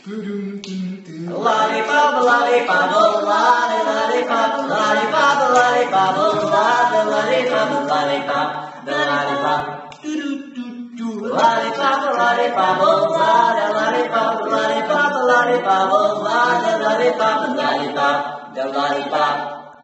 Lollipop, lollipop, lolly, lollipop, lollipop, lollipop, lolly, lollipop, lollipop, the lollipop. Lollipop, lollipop, lolly, lollipop, lollipop, lollipop, lolly, lollipop, lollipop, the lollipop.